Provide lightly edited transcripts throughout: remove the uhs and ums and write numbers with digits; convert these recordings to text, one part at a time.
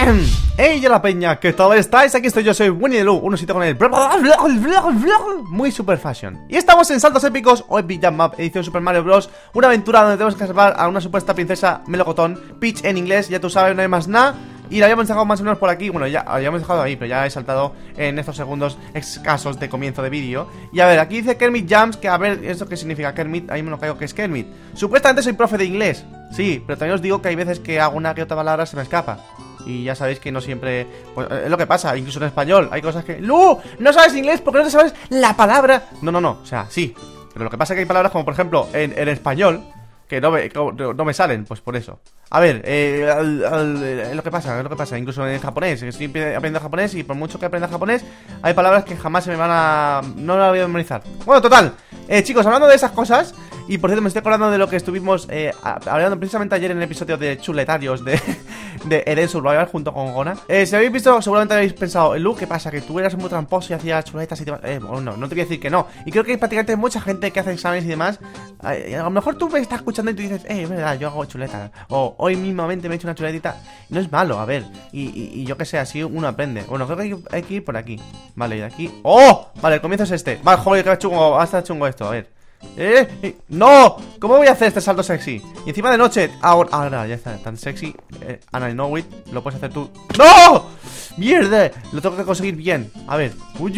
¡Hey, la peña! ¿Qué tal estáis? Aquí estoy yo, soy Winnie the Pooh, un osito con el muy super fashion. Y estamos en Saltos Épicos o Epic Jam Map, edición Super Mario Bros. Una aventura donde tenemos que salvar a una supuesta princesa melocotón, Peach en inglés, ya tú sabes, no hay más nada. Y la habíamos dejado más o menos por aquí. Bueno, ya habíamos dejado ahí, pero ya he saltado en estos segundos escasos de comienzo de vídeo. Y a ver, aquí dice Kermit Jams, que a ver, ¿esto qué significa Kermit? Ahí me lo caigo que es Kermit. Supuestamente soy profe de inglés, sí, pero también os digo que hay veces que alguna que otra palabra se me escapa. Y ya sabéis que no siempre, pues es lo que pasa, incluso en español hay cosas que... ¡Lu! No sabes inglés porque no te sabes la palabra. No, o sea, sí. Pero lo que pasa es que hay palabras como por ejemplo en español que no me salen, pues por eso. A ver, es lo que pasa, incluso en japonés. Estoy aprendiendo japonés y por mucho que aprenda japonés, hay palabras que jamás se me van a... no las voy a memorizar. Bueno, total, chicos, hablando de esas cosas. Y por cierto, me estoy acordando de lo que estuvimos hablando precisamente ayer en el episodio de Chuletarios de Eden Survival junto con Gona. Si habéis visto, seguramente habéis pensado, Lu, ¿qué pasa? Que tú eras muy tramposo y hacías chuletas y demás. Bueno, no te voy a decir que no. Y creo que hay prácticamente mucha gente que hace exámenes y demás. A lo mejor tú me estás escuchando y tú dices, es verdad, yo hago chuletas. O hoy mismamente me he hecho una chuletita. No es malo, a ver. Y yo que sé, así uno aprende. Bueno, creo que hay que ir por aquí. Vale, y de aquí. ¡Oh! Vale, el comienzo es este. Vale, joder, que chungo. Va a estar chungo esto, a ver. ¡No! ¿Cómo voy a hacer este salto sexy? Y encima de noche. Ahora ya está, tan sexy. And I know it. Lo puedes hacer tú. ¡No! ¡Mierda! Lo tengo que conseguir bien. A ver.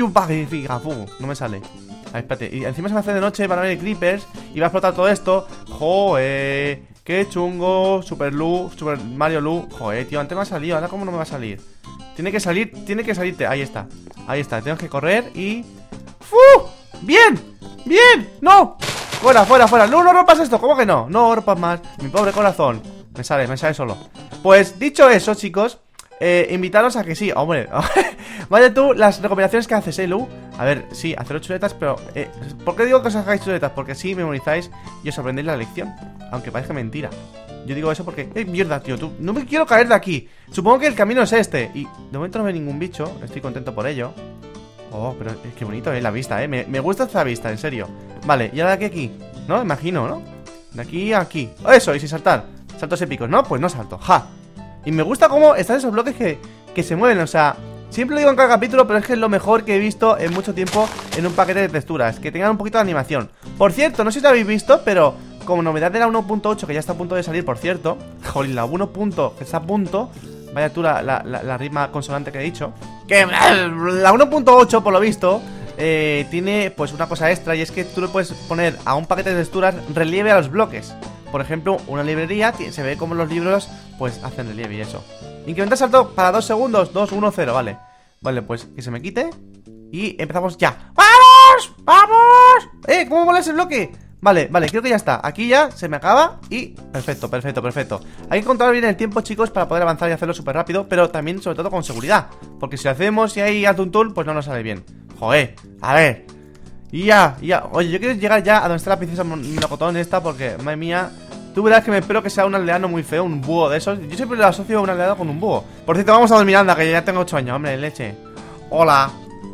No me sale. A ver, espérate. Y encima se me hace de noche. Van a venir creepers. Y va a explotar todo esto. ¡Joder! ¡Qué chungo! Super Mario Lu. Joder, tío, antes me ha salido. Ahora, ¿cómo no me va a salir? Tiene que salirte. Ahí está. Tengo que correr y... ¡Fu! ¡Bien! ¡Bien! ¡No! ¡Fuera! No rompas esto, ¿cómo que no? No rompas más, mi pobre corazón. Me sale solo. Pues dicho eso, chicos, invitaros a que sí, hombre. Vaya tú las recomendaciones que haces, Lu. A ver, sí, haceros chuletas, pero ¿por qué digo que os hagáis chuletas? Porque sí memorizáis y os aprendéis la lección, aunque parezca mentira. Yo digo eso porque... mierda, tío, tú, no me quiero caer de aquí. Supongo que el camino es este. Y de momento no veo ningún bicho, estoy contento por ello. Oh, pero qué bonito, la vista, me gusta esta vista, en serio. Vale, y ahora de aquí, ¿no? Imagino, ¿no? De aquí a aquí. Eso, y sin saltar. Saltos épicos, ¿no? Pues no salto, ja. Y me gusta cómo están esos bloques que se mueven, o sea... Siempre lo digo en cada capítulo, pero es que es lo mejor que he visto en mucho tiempo en un paquete de texturas. Que tengan un poquito de animación. Por cierto, no sé si lo habéis visto, pero... Como novedad de la 1.8, que ya está a punto de salir, por cierto. Jolín, la 1. Que está a punto... Vaya tú la rima consonante que he dicho. Que la 1.8, por lo visto, tiene pues una cosa extra. Y es que tú le puedes poner a un paquete de texturas relieve a los bloques. Por ejemplo, una librería se ve como los libros pues hacen relieve y eso. Incrementa salto para 2 segundos. 2, 1, 0, vale. Vale, pues que se me quite. Y empezamos ya. ¡Vamos! ¿Cómo mola ese bloque? Vale, creo que ya está. Aquí ya se me acaba y... Perfecto. Hay que controlar bien el tiempo, chicos, para poder avanzar y hacerlo súper rápido. Pero también, sobre todo, con seguridad. Porque si lo hacemos y hay altuntul, pues no nos sale bien. Joder, a ver. Y ya. Oye, yo quiero llegar ya a donde está la princesa melocotón esta. Porque, madre mía, tú verás que me espero que sea un aldeano muy feo, un búho de esos. Yo siempre lo asocio a un aldeano con un búho. Por cierto, vamos a dormir, anda, que ya tengo 8 años, hombre, leche. Hola,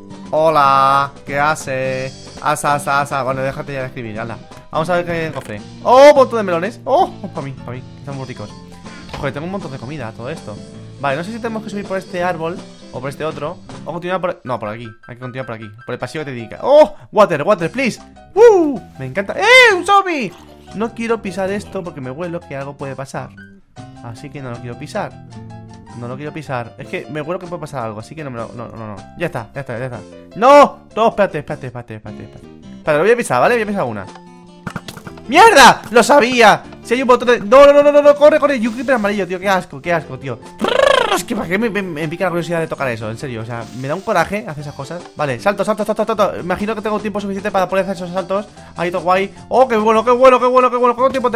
¿qué hace? Asa. Bueno, déjate ya de escribir, hala. Vamos a ver qué hay en el cofre. ¡Oh, un montón de melones! ¡Oh! Para mí, que están muy ricos. Joder, tengo un montón de comida, todo esto. Vale, no sé si tenemos que subir por este árbol o por este otro. O continuar por... No, por aquí, hay que continuar por aquí. Por el pasillo que te dedica. ¡Oh! Water, please. Me encanta. ¡Un zombie! No quiero pisar esto porque me huelo que algo puede pasar. Así que no lo quiero pisar. Es que me huelo que puede pasar algo, así que no me lo... No. Ya está. ¡No! No, espérate. Espérate, lo voy a pisar, ¿vale? Voy a pisar una. ¡Mierda! ¡Lo sabía! Si hay un botón de... No, corre. Y un creeper amarillo, tío, qué asco, tío. Es que para qué me pica la curiosidad de tocar eso, en serio. O sea, me da un coraje hacer esas cosas. Vale, salto. Imagino que tengo tiempo suficiente para poder hacer esos saltos. Ahí todo guay. ¡Oh, qué bueno! ¿Cuánto tiempo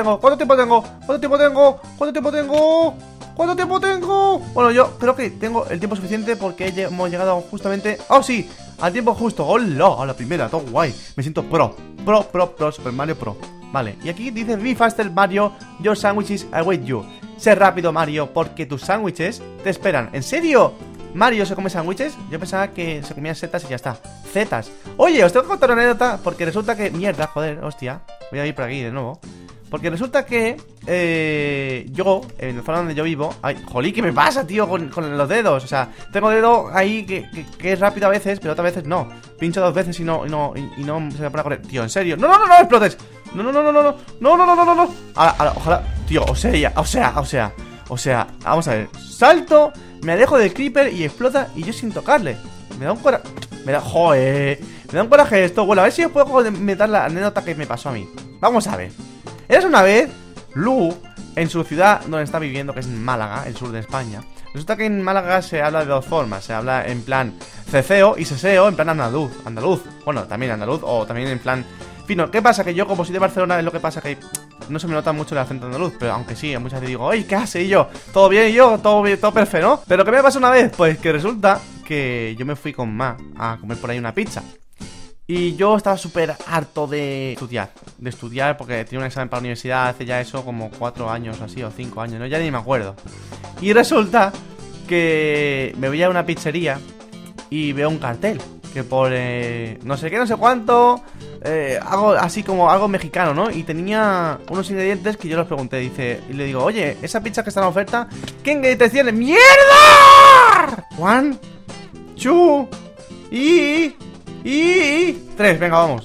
tengo? Bueno, yo creo que tengo el tiempo suficiente porque hemos llegado justamente... ¡Oh, sí! Al tiempo justo. ¡Hola! A la primera, todo guay. Me siento pro, Super Mario Pro. Vale, y aquí dice: Be faster, Mario, your sandwiches await you. Sé rápido, Mario, porque tus sándwiches te esperan. ¿En serio? ¿Mario se come sándwiches? Yo pensaba que se comían setas y ya está. Zetas. Oye, os tengo que contar una anécdota porque resulta que... Mierda, joder, hostia. Voy a ir por aquí de nuevo. Porque resulta que yo, en la zona donde yo vivo... Ay, jolí, ¿qué me pasa, tío? Con los dedos. O sea, tengo dedo ahí que es rápido a veces, pero otras veces no. Pincho 2 veces y no se me pone a correr. Tío, en serio. No, no, no, no explotes. No, no, no, no, no, no. No, no, no, no, no, no. Ahora, ojalá. Tío, o sea, vamos a ver. Salto, me alejo del creeper y explota y yo sin tocarle. Me da un coraje. Joder. Me da un coraje esto. Bueno, a ver si os puedo comentar la anécdota que me pasó a mí. Vamos a ver. Eres una vez, Lu, en su ciudad donde está viviendo, que es en Málaga, el sur de España. Resulta que en Málaga se habla de dos formas. Se habla en plan ceceo y seseo en plan andaluz. Bueno, también andaluz o también en plan fino. ¿Qué pasa? Que yo, como soy de Barcelona, es lo que pasa que no se me nota mucho el acento andaluz. Pero aunque sí, muchas veces digo, oye, ¿qué hace? Y yo, todo bien, y yo, todo bien, todo perfecto, ¿no? Pero ¿qué me pasó una vez? Pues que resulta que yo me fui con Ma a comer por ahí una pizza. Y yo estaba súper harto de estudiar porque tenía un examen para la universidad hace ya eso como 4 años o así, o 5 años, ¿no? Ya ni me acuerdo. Y resulta que me voy a una pizzería y veo un cartel que pone no sé qué, no sé cuánto, algo así como algo mexicano, ¿no? Y tenía unos ingredientes que yo los pregunté, dice, y le digo, oye, esa pizza que está en oferta, ¿qué ingredientes tiene? ¡Mierda! 1, 2 y 3, venga, vamos.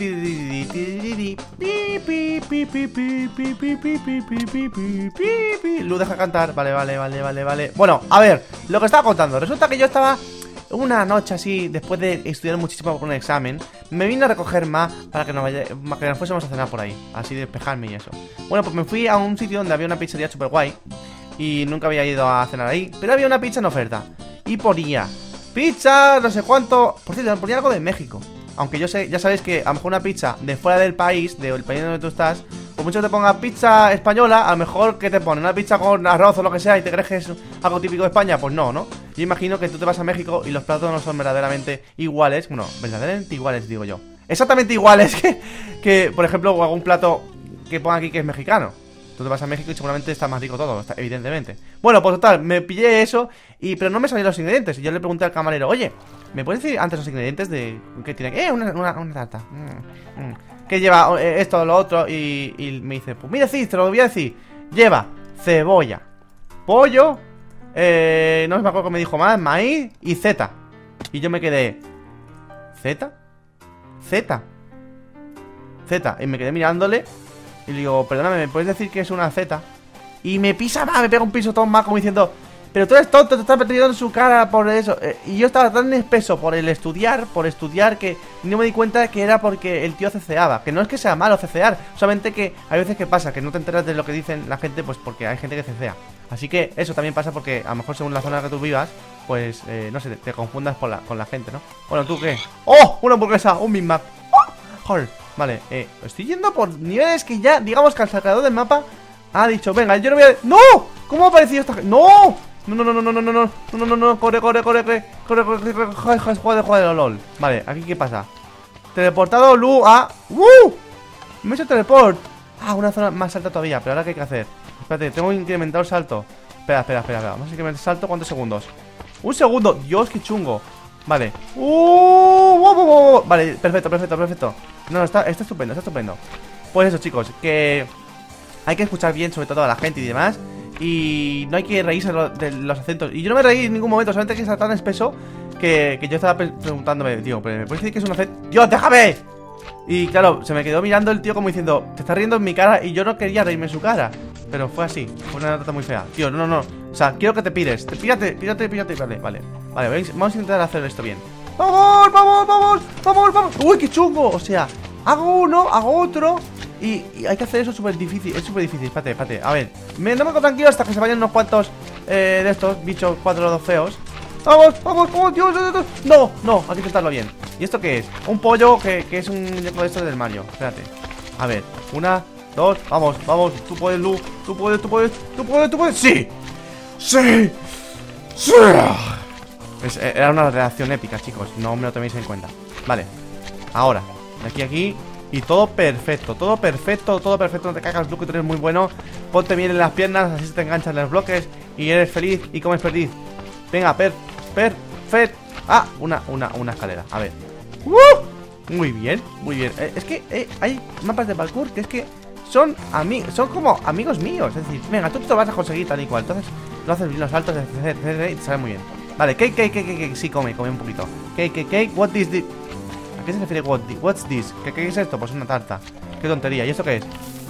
Lu, deja cantar. Vale. Bueno, a ver, lo que estaba contando. Resulta que yo estaba una noche así, después de estudiar muchísimo por un examen, me vine a recoger más para que nos fuésemos a cenar por ahí, así despejarme y eso. Bueno, pues me fui a un sitio donde había una pizzería súper guay y nunca había ido a cenar ahí, pero había una pizza en oferta y ponía pizza, no sé cuánto. Por cierto, ponía algo de México. Aunque yo sé, ya sabéis que a lo mejor una pizza de fuera del país, del país donde tú estás, por mucho que te ponga pizza española, a lo mejor que te pone una pizza con arroz o lo que sea y te crees que es algo típico de España, pues no, ¿no? Yo imagino que tú te vas a México y los platos no son verdaderamente iguales. Bueno, verdaderamente iguales, digo yo. Exactamente iguales que por ejemplo, algún plato que ponga aquí que es mexicano. Tú te vas a México y seguramente está más rico todo, evidentemente. Bueno, pues total, me pillé eso pero no me salieron los ingredientes. Y yo le pregunté al camarero, oye, ¿me puedes decir antes los ingredientes de qué tiene? Una tarta. ¿Qué lleva esto, lo otro? Y me dice, pues mira, sí, te lo voy a decir. Lleva cebolla, pollo, no me acuerdo que me dijo más, maíz y zeta. Y yo me quedé, ¿zeta? Y me quedé mirándole. Y le digo, perdóname, ¿me puedes decir que es una Z? Y me pisa más, me pega un pisotón más como diciendo, pero tú eres tonto, te estás metiendo en su cara por eso. Y yo estaba tan espeso por estudiar, que no me di cuenta que era porque el tío ceceaba. Que no es que sea malo cecear, solamente que hay veces que pasa, que no te enteras de lo que dicen la gente, pues porque hay gente que cecea. Así que eso también pasa porque a lo mejor según la zona en la que tú vivas, pues, no sé, te confundas con la gente, ¿no? Bueno, ¿tú qué? ¡Oh! Una hamburguesa, un Big Mac. ¡Oh! ¡Joder! Vale, estoy yendo por niveles que ya, digamos que al sacador del mapa ha dicho, venga, yo no voy a... ¡No! ¿Cómo ha aparecido esta gente? ¡No! No, corre, joder, lol. Vale, aquí ¿qué pasa? Teleportado Lu a... Me he hecho teleport. Una zona más alta todavía, pero ahora ¿qué hay que hacer? Espérate, tengo que incrementar el salto. Espera, vamos a incrementar el salto, ¿cuántos segundos? ¡1 segundo! Dios, qué chungo. Vale. Vale, perfecto. No, está estupendo, Pues eso, chicos, que hay que escuchar bien sobre todo a la gente y demás. Y no hay que reírse de los acentos. Y yo no me reí en ningún momento, solamente que está tan espeso que yo estaba preguntándome, tío, ¿pero me puedes decir que es un acento? ¡Dios, déjame! Y claro, se me quedó mirando el tío como diciendo, te estás riendo en mi cara. Y yo no quería reírme en su cara, pero fue así, fue una nota muy fea. Tío, no, o sea, quiero que te pires. Pírate. Vale, vamos a intentar hacer esto bien. ¡Vamos! ¡Uy, qué chungo! O sea, hago uno, hago otro y hay que hacer eso súper difícil. Es súper difícil, espérate. A ver, no me quedo tranquilo hasta que se vayan unos cuantos de estos bichos 4 feos. ¡Vamos! Dios! No, hay que intentarlo bien. ¿Y esto qué es? Un pollo que es un muñeco de estos del Mario. Espérate. A ver, 1, 2, vamos. Tú puedes, Lu. Tú puedes. ¡Sí! Era una reacción épica, chicos. No me lo toméis en cuenta. Vale, ahora, de aquí. Y todo perfecto. No te cagas, Lu, que tú eres muy bueno. Ponte bien en las piernas, así se te enganchan los bloques y eres feliz y comes perdiz. Venga, perfecto. Una escalera, a ver. Muy bien. Es que hay mapas de parkour que es que son como amigos míos. Es decir, venga, tú te lo vas a conseguir tal y cual. Entonces, lo haces bien los saltos, etc, y te sale muy bien. Vale, cake, sí, come un poquito. Cake, what is this? ¿A qué se refiere what's this? ¿Qué es esto? Pues una tarta. Qué tontería, ¿y esto qué es?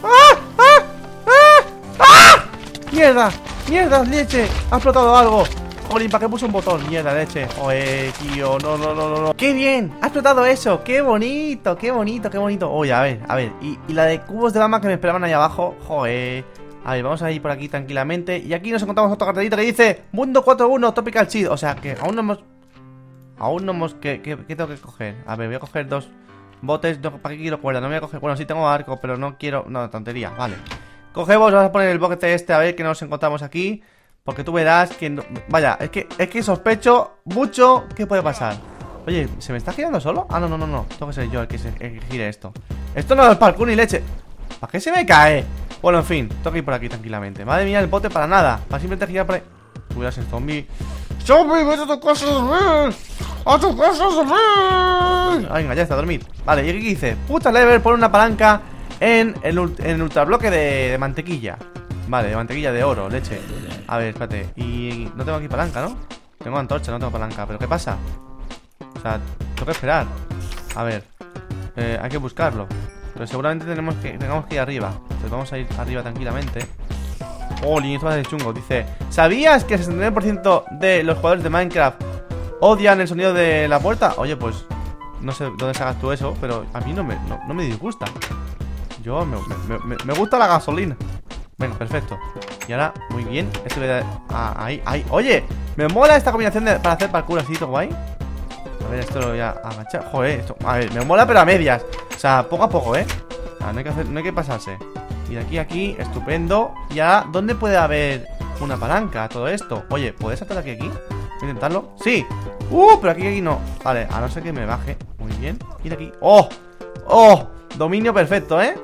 ¡Ah! ¡Mierda, leche! Ha explotado algo. Jolín, ¿para qué puse un botón? Mierda, leche. Oye, tío, no. ¡Qué bien! ¡Ha explotado eso! ¡Qué bonito! Oye, a ver. Y la de cubos de lava que me esperaban ahí abajo. Joder. A ver, vamos a ir por aquí tranquilamente. Y aquí nos encontramos otro cartelito que dice Mundo 4.1 Tropical Cheat. O sea, que aún no hemos... ¿Qué tengo que coger? A ver, voy a coger 2 botes. No, ¿para qué quiero cuerda? No voy a coger... Bueno, sí tengo arco, pero no quiero... No, tontería, vale. Cogemos, vamos a poner el boquete este. A ver qué nos encontramos aquí. Porque tú verás que... No... Vaya, es que sospecho mucho que puede pasar. Oye, ¿se me está girando solo? Ah, no. Tengo que ser yo el que gire esto. Esto no es parkour ni leche. ¿Para qué se me cae? Bueno, en fin, tengo que ir por aquí tranquilamente. Madre mía, el bote para nada. Para simplemente girar por ahí. Tú verás el zombie. ¡Zombie, vete a tu casa a dormir! ¡A tu casa a dormir! Ah, venga, ya está, a dormir. Vale, y aquí dice puta lever, pone una palanca en el ultrabloque de mantequilla. Vale, de mantequilla de oro, leche. A ver, espérate. Y no tengo aquí palanca, ¿no? Tengo antorcha, no tengo palanca. ¿Pero qué pasa? O sea, tengo que esperar. A ver, hay que buscarlo. Pero seguramente tengamos que ir arriba. Entonces vamos a ir arriba tranquilamente. Oh, esto va a ser chungo. Dice, ¿sabías que el 69% de los jugadores de Minecraft odian el sonido de la puerta? Oye, pues no sé dónde sacas tú eso, pero a mí no me disgusta. Yo me gusta la gasolina. Venga, perfecto. Y ahora, muy bien. Esto voy a... ahí. Oye, me mola esta combinación para hacer parkour así, todo guay. A ver, esto lo voy a agachar. Joder, esto... A ver, me mola pero a medias. O sea, poco a poco, ¿eh? O sea, no hay que pasarse. Y de aquí a aquí, estupendo. Ya, ¿dónde puede haber una palanca a todo esto? Oye, ¿puedes saltar de aquí a aquí? Voy a intentarlo. ¡Sí! Pero aquí no. Vale, a no ser que me baje. Muy bien. Y de aquí. ¡Oh! Dominio perfecto, ¿eh?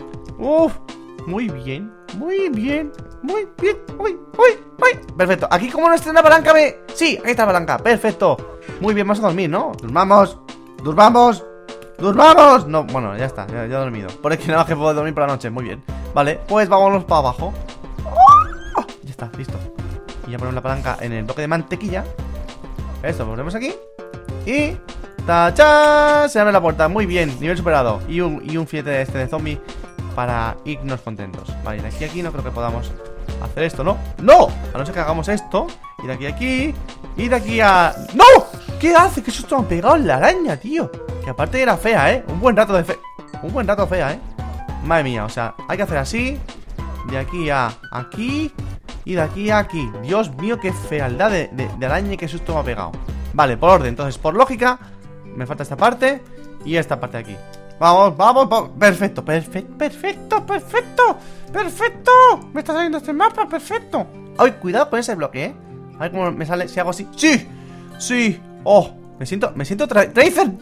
Muy bien. Perfecto. Aquí como no está una palanca Sí, ahí está la palanca. Perfecto. Muy bien, vamos a dormir, ¿no? Durmamos. No, bueno, ya está, ya he dormido. Por aquí nada más que puedo dormir por la noche, muy bien. Vale, pues vámonos para abajo. Ya está, listo. Y ya ponemos la palanca en el bloque de mantequilla. Esto, ponemos aquí. Y... ¡tachán! Se abre la puerta, muy bien, nivel superado. Y un filete de zombie para irnos contentos. Vale, de aquí a aquí no creo que podamos hacer esto, ¿no? ¡No! A no ser que hagamos esto. Y de aquí a aquí. Y de aquí a... ¡No! ¿Qué hace? Que susto me ha pegado en la araña, tío. Que aparte era fea, ¿eh? Un buen rato fea, ¿eh? Madre mía, o sea, hay que hacer así. De aquí a aquí. Y de aquí a aquí. Dios mío, qué fealdad de araña y qué susto me ha pegado. Vale, por orden, entonces, por lógica me falta esta parte y esta parte de aquí. Vamos. Perfecto. Me está saliendo este mapa, perfecto. Ay, cuidado con ese bloque, ¿eh? A ver cómo me sale si hago así. ¡Sí! ¡Oh! Me siento Tracer.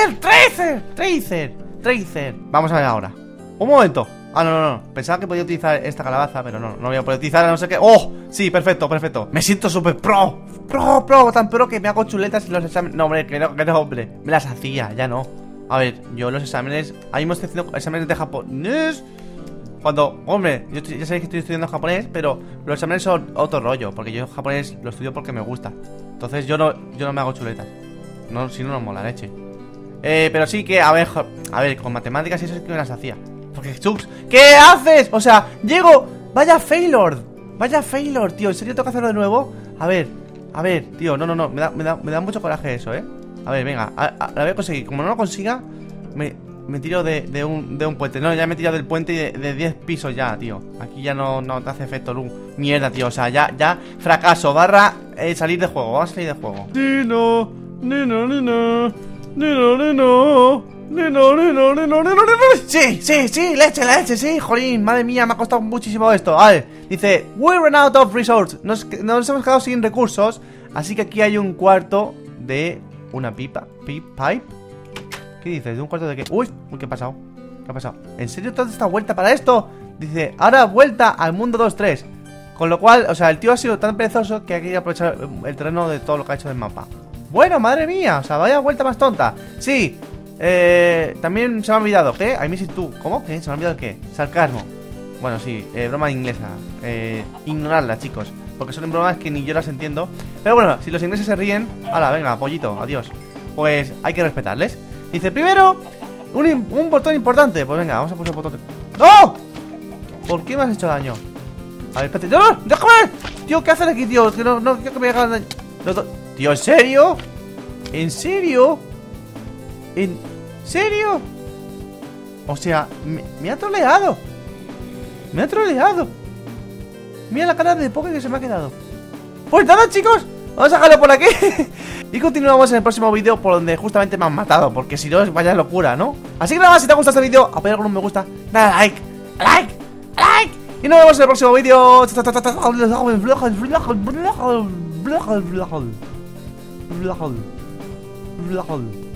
Vamos a ver ahora. Un momento. Ah, no. Pensaba que podía utilizar esta calabaza, pero no voy a poder utilizar a no ser que... ¡Oh! Sí, perfecto. Me siento súper pro. Tan pro que me hago chuletas en los exámenes. No, hombre, que no, hombre. Me las hacía, ya no. A ver, yo los exámenes... Ahí me estoy haciendo exámenes de japonés. Cuando, hombre, yo ya sabéis que estoy estudiando japonés, pero los exámenes son otro rollo. Porque yo japonés lo estudio porque me gusta. Entonces yo no me hago chuletas. No, si no nos mola leche. Pero sí que, a ver, con matemáticas y eso es que me las hacía. Porque, Chux, ¿qué haces? O sea, llego. Vaya failure, tío. ¿En serio tengo que hacerlo de nuevo? A ver, tío, no. Me da mucho coraje eso, ¿eh? A ver, venga, la voy a conseguir. Como no lo consiga, me tiro de un puente. No, ya me he tirado del puente de 10 pisos ya, tío. Aquí ya no te hace efecto luz. Mierda, tío, o sea, ya fracaso, salir de juego. Vamos a salir de juego. Sí, leche, sí, jolín, madre mía, me ha costado muchísimo esto. A ver, dice, we ran out of resources. Nos hemos quedado sin recursos. Así que aquí hay un cuarto de una pipe. ¿Qué dices? ¿De un cuarto de qué? Uy, ¿qué ha pasado? ¿En serio toda esta vuelta para esto? Dice, ahora vuelta al mundo 2-3. Con lo cual, o sea, el tío ha sido tan perezoso que hay que aprovechar el terreno de todo lo que ha hecho del mapa. Bueno, madre mía, o sea, vaya vuelta más tonta. Sí, También se me ha olvidado, ¿qué? I miss it too. ¿Cómo? ¿Qué? ¿Se me ha olvidado el qué? Sarcasmo. Bueno, sí, broma inglesa. Ignorarla, chicos, porque son bromas que ni yo las entiendo. Pero bueno, si los ingleses se ríen, hala, venga, pollito, adiós. Pues hay que respetarles. Dice, primero, un botón importante. Pues venga, vamos a poner el botón. ¡No! ¿Por qué me has hecho daño? A ver, espérate. ¡No! ¡Déjame! Tío, ¿qué haces aquí, tío? Que no quiero que me hagan daño. Tío, ¿en serio? ¿En serio? ¿En serio? O sea, me ha troleado. Me ha troleado. Mira la cara de poke que se me ha quedado. Pues nada, chicos, vamos a dejarlo por aquí. Y continuamos en el próximo vídeo, por donde justamente me han matado, porque si no es vaya locura, ¿no? Así que nada más, si te ha gustado este vídeo, apoyar con un me gusta, dale like. Y nos vemos en el próximo vídeo.